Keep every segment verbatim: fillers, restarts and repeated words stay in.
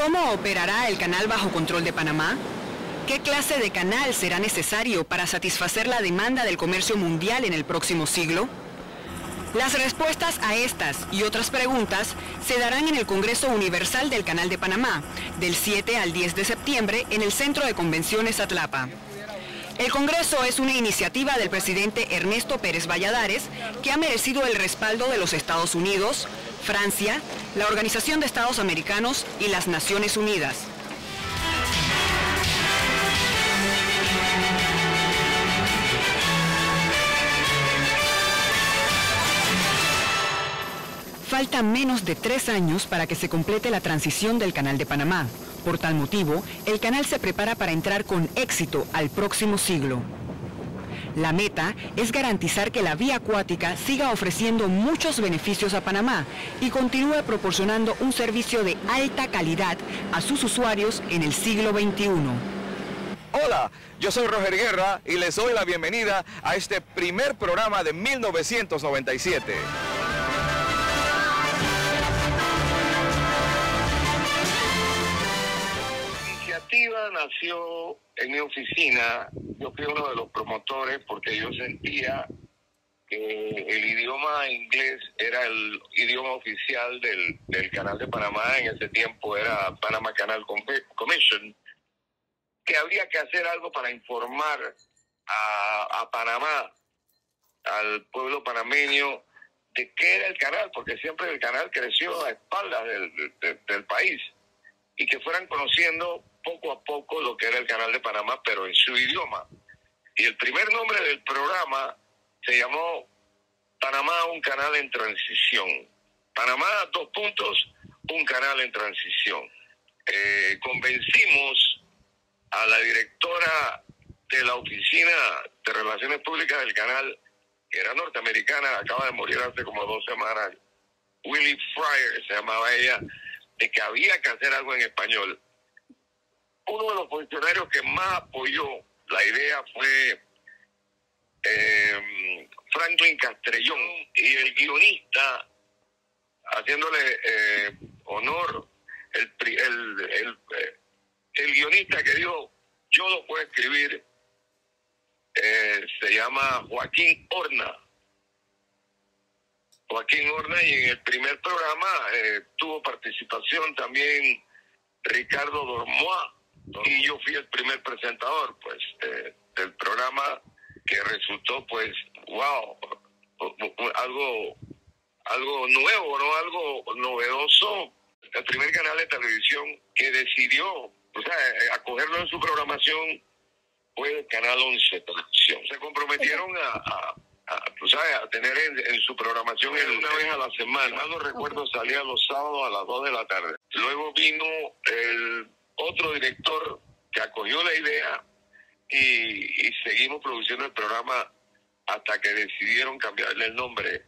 ¿Cómo operará el canal bajo control de Panamá? ¿Qué clase de canal será necesario para satisfacer la demanda del comercio mundial en el próximo siglo? Las respuestas a estas y otras preguntas se darán en el Congreso Universal del Canal de Panamá, del siete al diez de septiembre, en el Centro de Convenciones Atlapa. El Congreso es una iniciativa del presidente Ernesto Pérez Valladares que ha merecido el respaldo de los Estados Unidos, Francia, la Organización de Estados Americanos y las Naciones Unidas. Falta menos de tres años para que se complete la transición del Canal de Panamá. Por tal motivo, el canal se prepara para entrar con éxito al próximo siglo. La meta es garantizar que la vía acuática siga ofreciendo muchos beneficios a Panamá y continúe proporcionando un servicio de alta calidad a sus usuarios en el siglo veintiuno. Hola, yo soy Roger Guerra y les doy la bienvenida a este primer programa de mil novecientos noventa y siete. La iniciativa nació en mi oficina. Yo fui uno de los promotores porque yo sentía que el idioma inglés era el idioma oficial del, del Canal de Panamá. En ese tiempo era Panama Canal Commission, que habría que hacer algo para informar a, a Panamá, al pueblo panameño, de qué era el canal, porque siempre el canal creció a espaldas del, del, del país, y que fueran conociendo poco a poco lo que era el Canal de Panamá, pero en su idioma. Y el primer nombre del programa se llamó Panamá, un canal en transición. Panamá, dos puntos, un canal en transición. Eh, convencimos a la directora de la Oficina de Relaciones Públicas del canal, que era norteamericana, acaba de morir hace como dos semanas, Willie Fryer se llamaba ella, de que había que hacer algo en español. Uno de los funcionarios que más apoyó la idea fue eh, Franklin Castrellón, y el guionista, haciéndole eh, honor, el, el, el, el guionista que dijo, yo lo puedo escribir, eh, se llama Joaquín Horna. Joaquín Horna, y en el primer programa eh, tuvo participación también Ricardo Dormois, y yo fui el primer presentador pues eh, del programa, que resultó pues wow, algo algo nuevo, no algo novedoso. El primer canal de televisión que decidió, o sea, acogerlo en su programación fue el Canal once Televisión. Se comprometieron a, a A, tú sabes, a tener en, en su programación el, una vez a la semana. No recuerdo, okay. Salía los sábados a las dos de la tarde. Luego vino el otro director que acogió la idea y, y seguimos produciendo el programa hasta que decidieron cambiarle el nombre.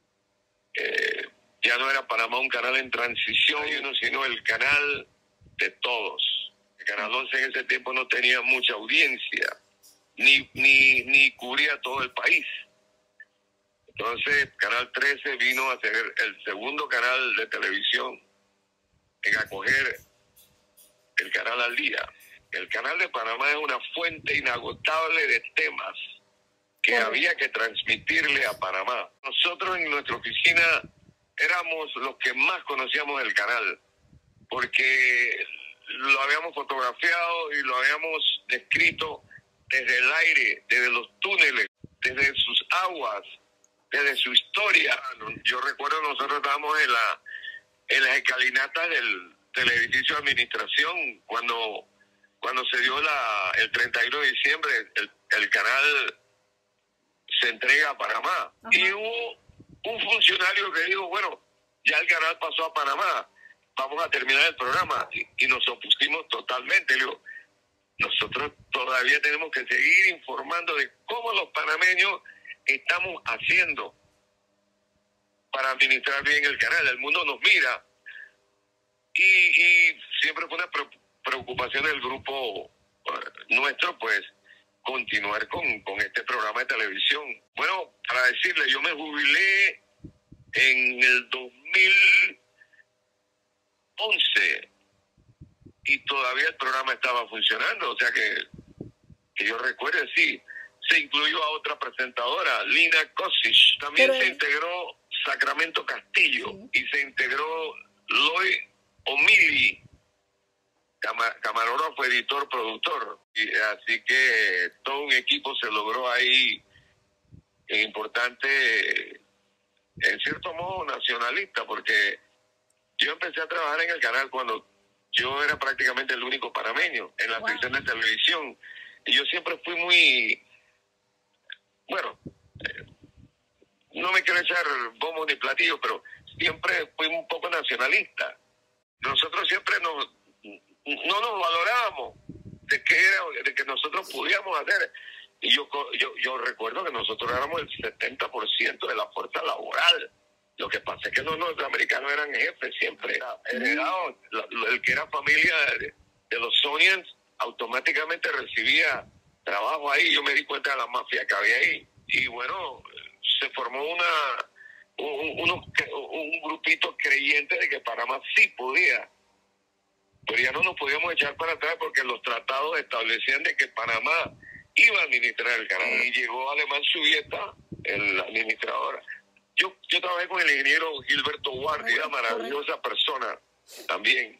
Eh, ya no era Panamá un canal en transición, sino el canal de todos. El Canal once en ese tiempo no tenía mucha audiencia, ni, ni, ni cubría todo el país. Entonces, Canal trece vino a ser el segundo canal de televisión en acoger el canal al día. El Canal de Panamá es una fuente inagotable de temas que bueno. había que transmitirle a Panamá. Nosotros en nuestra oficina éramos los que más conocíamos el canal, porque lo habíamos fotografiado y lo habíamos descrito desde el aire, desde los túneles, desde sus aguas, desde su historia. Yo recuerdo, nosotros estábamos en la en las escalinatas del, del edificio de administración cuando cuando se dio la el treinta y uno de diciembre, el, el canal se entrega a Panamá. Ajá. Y hubo un funcionario que dijo, bueno, ya el canal pasó a Panamá, vamos a terminar el programa. Y, y nos opusimos totalmente. Le digo, nosotros todavía tenemos que seguir informando de cómo los panameños estamos haciendo para administrar bien el canal. El mundo nos mira y, y siempre fue una preocupación del grupo nuestro, pues, continuar con, con este programa de televisión. Bueno, para decirle, yo me jubilé en el dos mil once y todavía el programa estaba funcionando, o sea que, que yo recuerde, sí. Se incluyó a otra presentadora, Lina Kosic. También Pero se él... integró Sacramento Castillo, sí. Y se integró Lloyd O'Malley, cama, camarógrafo, editor, productor. Y así que todo un equipo se logró ahí, importante, en cierto modo nacionalista, porque yo empecé a trabajar en el canal cuando yo era prácticamente el único panameño en la wow. sección de televisión. Y yo siempre fui muy... Bueno, eh, no me quiero echar bombos ni platillos, pero siempre fui un poco nacionalista. Nosotros siempre nos, no nos valorábamos de que era, de que nosotros podíamos hacer. Y yo, yo, yo recuerdo que nosotros éramos el setenta por ciento de la fuerza laboral. Lo que pasa es que los norteamericanos eran jefes siempre. Heredados, el que era familia de, de los Sonians automáticamente recibía trabajo ahí. Yo me di cuenta de la mafia que había ahí. Y bueno, se formó una un, un, un grupito creyente de que Panamá sí podía. Pero ya no nos podíamos echar para atrás porque los tratados establecían de que Panamá iba a administrar el canal. Y llegó Alemán Subieta, el administrador. Yo, yo trabajé con el ingeniero Gilberto Guardia, maravillosa persona también.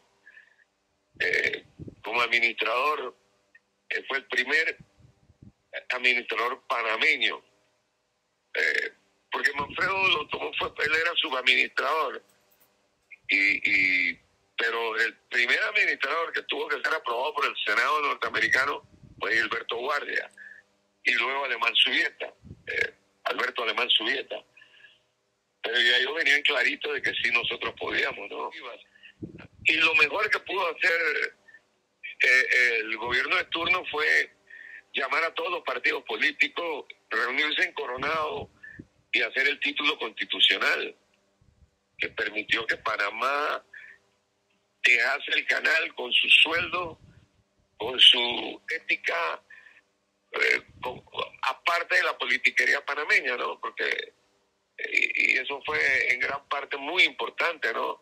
Eh, como administrador, eh, fue el primer administrador panameño, eh, porque Manfredo lo tomó, fue, él era subadministrador, y, y, pero el primer administrador que tuvo que ser aprobado por el Senado norteamericano fue Gilberto Guardia, y luego Alemán Subieta, eh, Alberto Alemán Subieta. Pero ya ellos venían clarito de que sí nosotros podíamos, ¿no? Y lo mejor que pudo hacer eh, el gobierno de turno fue llamar a todos los partidos políticos, reunirse en Coronado y hacer el título constitucional que permitió que Panamá dejase el canal con su sueldo, con su ética, eh, con, aparte de la politiquería panameña, ¿no? Porque y, y eso fue en gran parte muy importante, ¿no?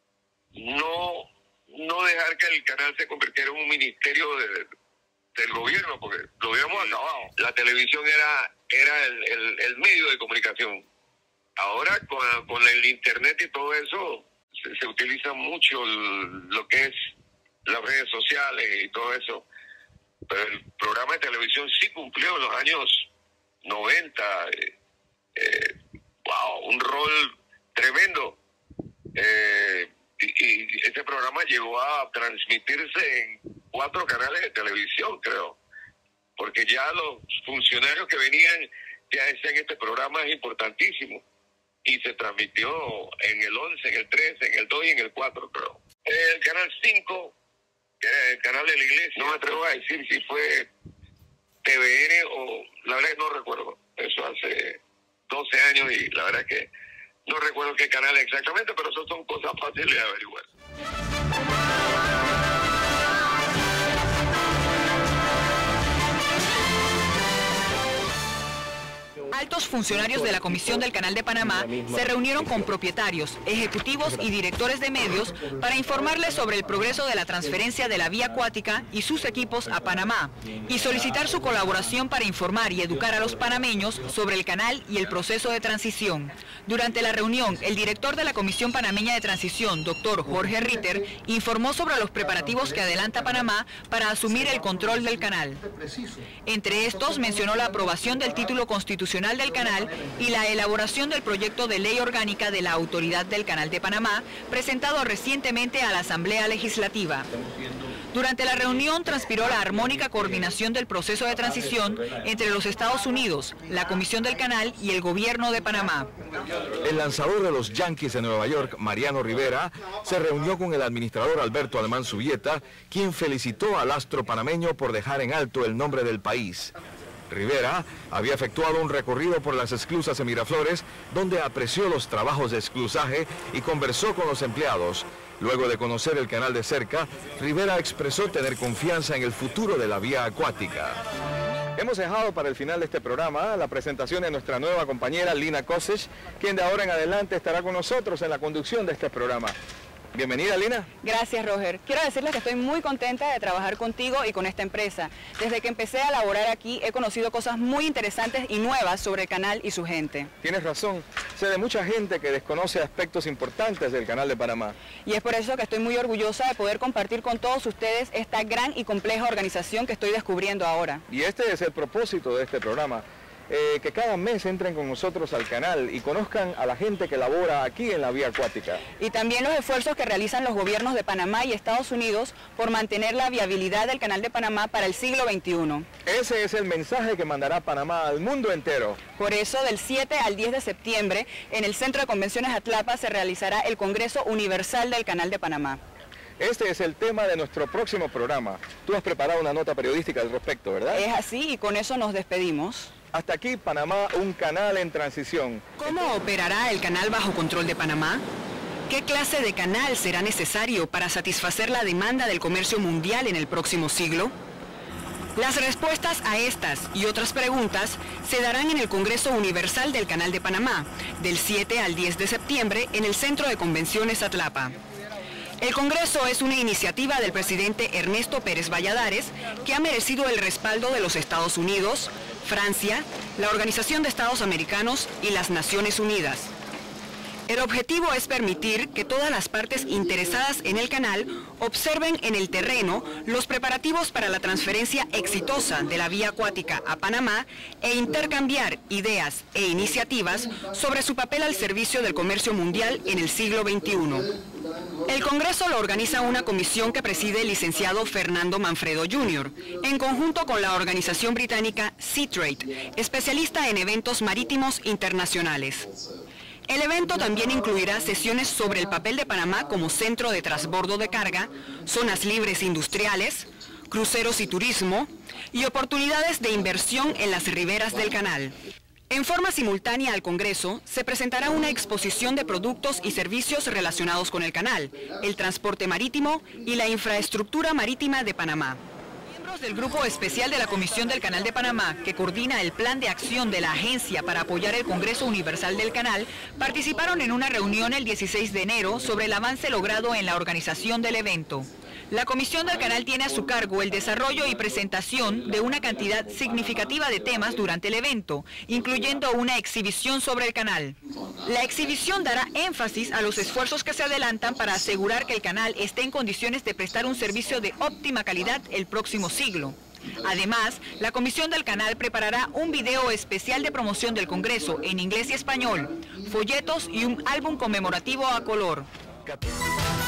No, no dejar que el canal se convirtiera en un ministerio de del gobierno, porque lo habíamos acabado. La televisión era era el, el, el medio de comunicación. Ahora con, con el internet y todo eso se, se utiliza mucho el, lo que es las redes sociales y todo eso, pero el programa de televisión sí cumplió en los años noventa, eh, eh, wow, un rol tremendo, eh, y, y ese programa llegó a transmitirse en cuatro canales de televisión, creo, porque ya los funcionarios que venían ya decían este programa es importantísimo, y se transmitió en el once, en el trece, en el dos y en el cuatro, creo. El canal cinco, que era el canal de la iglesia, no me atrevo a decir si fue T V N o, la verdad que no recuerdo, eso hace doce años y la verdad es que no recuerdo qué canal exactamente, pero eso son cosas fáciles de averiguar. Altos funcionarios de la Comisión del Canal de Panamá se reunieron con propietarios, ejecutivos y directores de medios para informarles sobre el progreso de la transferencia de la vía acuática y sus equipos a Panamá y solicitar su colaboración para informar y educar a los panameños sobre el canal y el proceso de transición. Durante la reunión, el director de la Comisión Panameña de Transición, doctor Jorge Ritter, informó sobre los preparativos que adelanta Panamá para asumir el control del canal. Entre estos, mencionó la aprobación del título constitucional del canal y la elaboración del proyecto de ley orgánica de la Autoridad del Canal de Panamá, presentado recientemente a la Asamblea Legislativa. Durante la reunión transpiró la armónica coordinación del proceso de transición entre los Estados Unidos, la Comisión del Canal y el Gobierno de Panamá. El lanzador de los Yankees de Nueva York, Mariano Rivera, se reunió con el administrador Alberto Alemán Subieta, quien felicitó al astro panameño por dejar en alto el nombre del país. Rivera había efectuado un recorrido por las esclusas de Miraflores, donde apreció los trabajos de esclusaje y conversó con los empleados. Luego de conocer el canal de cerca, Rivera expresó tener confianza en el futuro de la vía acuática. Hemos dejado para el final de este programa la presentación de nuestra nueva compañera Lina Kosic, quien de ahora en adelante estará con nosotros en la conducción de este programa. Bienvenida, Lina. Gracias, Roger. Quiero decirles que estoy muy contenta de trabajar contigo y con esta empresa. Desde que empecé a laborar aquí he conocido cosas muy interesantes y nuevas sobre el canal y su gente. Tienes razón. Sé de mucha gente que desconoce aspectos importantes del Canal de Panamá. Y es por eso que estoy muy orgullosa de poder compartir con todos ustedes esta gran y compleja organización que estoy descubriendo ahora. Y este es el propósito de este programa. Eh, que cada mes entren con nosotros al canal y conozcan a la gente que labora aquí en la vía acuática. Y también los esfuerzos que realizan los gobiernos de Panamá y Estados Unidos por mantener la viabilidad del Canal de Panamá para el siglo veintiuno. Ese es el mensaje que mandará Panamá al mundo entero. Por eso, del siete al diez de septiembre, en el Centro de Convenciones Atlapa se realizará el Congreso Universal del Canal de Panamá. Este es el tema de nuestro próximo programa. Tú has preparado una nota periodística al respecto, ¿verdad? Es así y con eso nos despedimos. Hasta aquí, Panamá, un canal en transición. ¿Cómo operará el canal bajo control de Panamá? ¿Qué clase de canal será necesario para satisfacer la demanda del comercio mundial en el próximo siglo? Las respuestas a estas y otras preguntas se darán en el Congreso Universal del Canal de Panamá, del siete al diez de septiembre, en el Centro de Convenciones Atlapa. El Congreso es una iniciativa del presidente Ernesto Pérez Valladares que ha merecido el respaldo de los Estados Unidos, Francia, la Organización de Estados Americanos y las Naciones Unidas. El objetivo es permitir que todas las partes interesadas en el canal observen en el terreno los preparativos para la transferencia exitosa de la vía acuática a Panamá e intercambiar ideas e iniciativas sobre su papel al servicio del comercio mundial en el siglo veintiuno. El Congreso lo organiza una comisión que preside el licenciado Fernando Manfredo junior, en conjunto con la organización británica Seatrade, especialista en eventos marítimos internacionales. El evento también incluirá sesiones sobre el papel de Panamá como centro de transbordo de carga, zonas libres industriales, cruceros y turismo, y oportunidades de inversión en las riberas del canal. En forma simultánea al Congreso, se presentará una exposición de productos y servicios relacionados con el canal, el transporte marítimo y la infraestructura marítima de Panamá. Miembros del Grupo Especial de la Comisión del Canal de Panamá, que coordina el plan de acción de la agencia para apoyar el Congreso Universal del Canal, participaron en una reunión el dieciséis de enero sobre el avance logrado en la organización del evento. La Comisión del Canal tiene a su cargo el desarrollo y presentación de una cantidad significativa de temas durante el evento, incluyendo una exhibición sobre el canal. La exhibición dará énfasis a los esfuerzos que se adelantan para asegurar que el canal esté en condiciones de prestar un servicio de óptima calidad el próximo siglo. Además, la Comisión del Canal preparará un video especial de promoción del Congreso en inglés y español, folletos y un álbum conmemorativo a color.